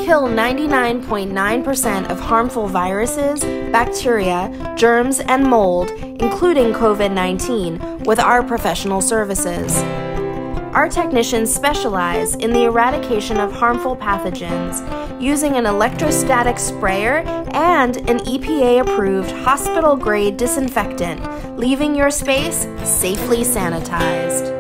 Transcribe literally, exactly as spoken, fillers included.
kill ninety-nine point nine percent of harmful viruses, bacteria, germs, and mold, including COVID nineteen, with our professional services. Our technicians specialize in the eradication of harmful pathogens using an electrostatic sprayer and an E P A-approved hospital-grade disinfectant, leaving your space safely sanitized.